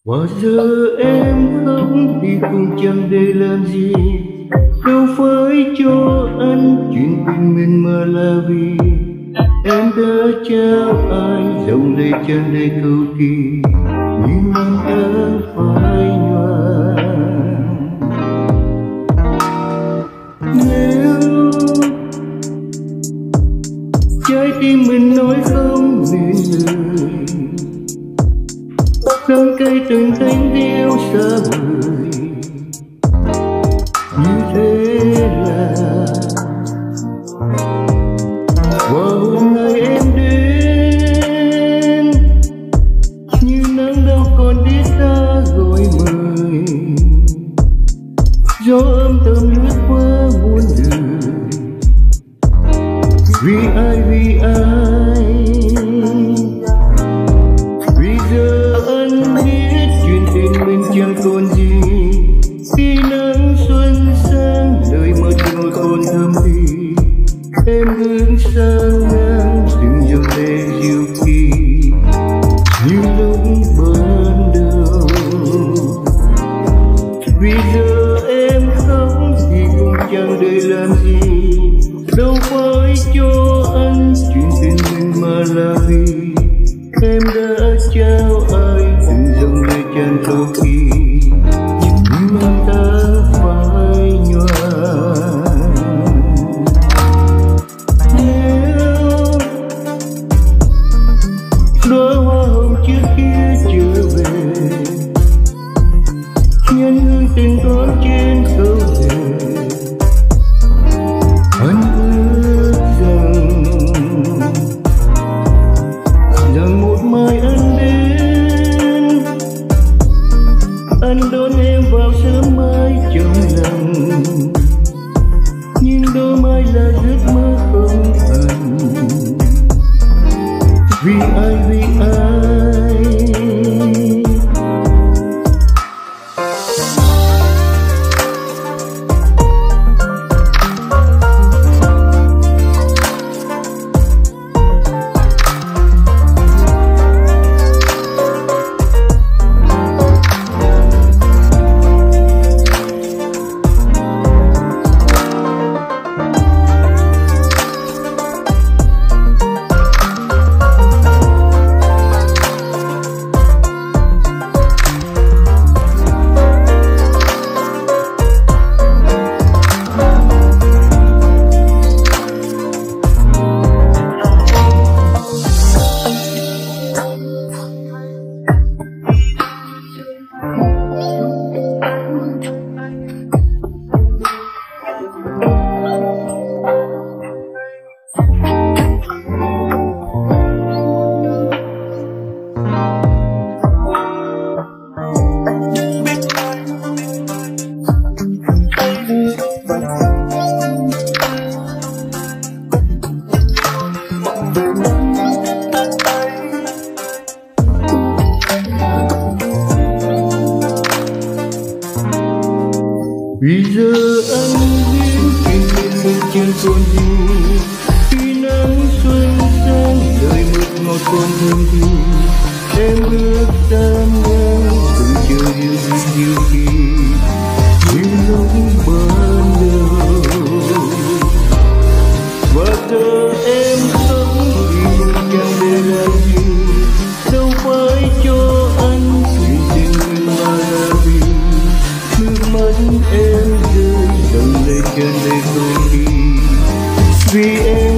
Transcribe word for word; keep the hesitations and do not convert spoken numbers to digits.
Bao giờ em không thì cũng chẳng để làm gì, đâu phải cho anh chuyện tình mình mà là vì em đã trao ai dòng lệ tràn đầy cầu kỳ, nhưng em đã phai nhòa. Nếu trái tim mình nói không nên lời, đắng cay từng thanh điêu xa vời, như thế là vào hôm nay em đến như nắng đâu còn biết ta gọi mời, gió âm thầm lướt qua muôn đời. Vì ai vì ai vì giờ anh biết chuyện tình mình chẳng còn gì, khi nắng xuân sang đời mơ trôi còn thơm thì em hướng sang ngang từng dòng lệ dịu kỳ như lúc ban đầu. Vì giờ em khóc thì cũng chẳng để làm gì, đâu phải cho anh chuyện tình mình mà là vì em đã trao ai từng dòng lệ tràn cầu kỳ, nhưng em ta phai nhòa. Nếu đóa hoa hồng trước kia trở về, nhân hương tình thoáng trên câu thề, anh ước rằng rằng một mai anh đến, anh đón em vào sớm mai trong lòng, nhưng đôi mai là giấc mơ không thành. Vì ai vì ai vì giờ anh biết chuyện tình mình chẳng còn gì, khi nắng xuân sang đời mượt ngọt còn thơm thì em bước tan ngang từng chờ điều gì điều kỳ như lúc ban đầu. Và giờ em sống vì chẳng để làm gì, đâu phải cho anh chuyện tình mình mà là vì nước mắt em rơi dòng lệ tràn đầy cầu kỳ. Vì em